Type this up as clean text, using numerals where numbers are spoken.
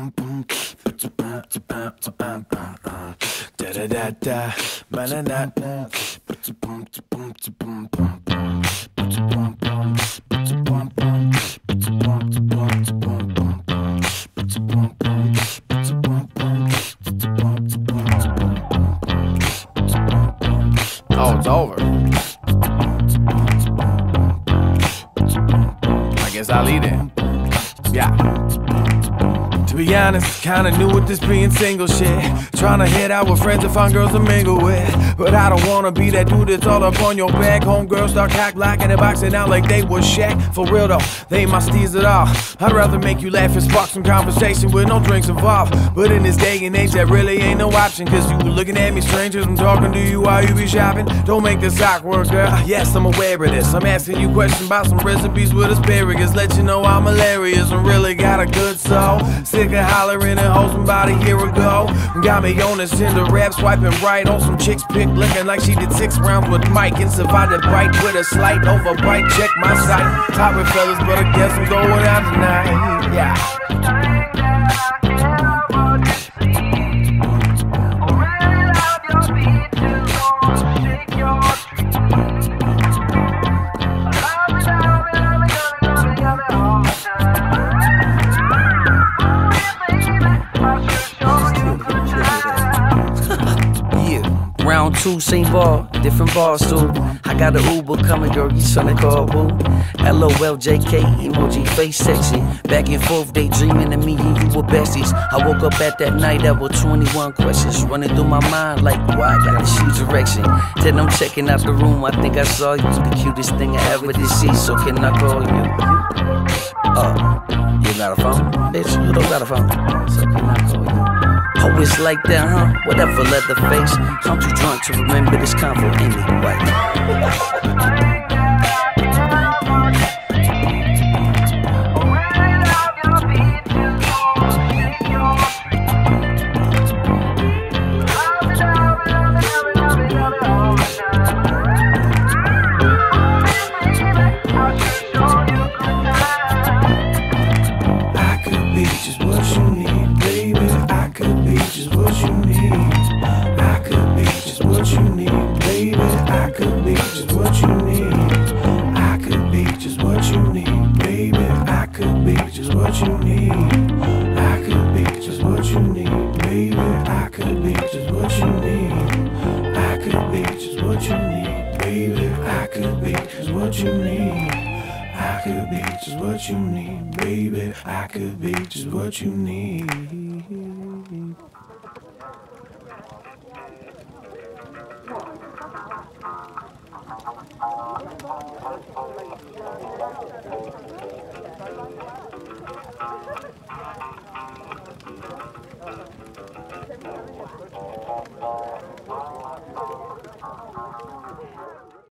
Oh, it's over. I guess I'll eat it. Yeah. To be honest, kinda new with this being single shit. Tryna hit out with friends and find girls to mingle with. But I don't wanna be that dude that's all up on your back. Homegirls start cock blocking and boxing out like they was Shaq. For real though, they ain't my steez at all. I'd rather make you laugh and spark some conversation with no drinks involved. But in this day and age, that really ain't no option. Cause you looking at me strangers, I'm talking to you while you be shopping. Don't make this awkward, girl. Yes, I'm aware of this. I'm asking you questions about some recipes with asparagus. Let you know I'm hilarious and really got a good soul. Sick of hollering and hosting about a year ago. Got me on this Tinder rap, swiping right on some chicks pic, looking like she did 6 rounds with Mike and survived a bite with a slight overbite. Check my site, top with fellas, but I guess I'm going out tonight. Yeah. Round 2, same ball, different bars too. I got an Uber coming, girl, you tryna call boo. LOL, JK, emoji, face sexy. Back and forth, daydreaming of me and you were besties. I woke up at that night, there were 21 questions running through my mind like, why I got this huge direction. Then I'm checking out the room, I think I saw you. The cutest thing I ever did see, so can I call you? You got a phone? Bitch, you don't got a phone, so can I call you? Oh, it's like that, huh? Whatever, Leatherface. I'm too drunk to remember this convo anyway. I could be just what you need.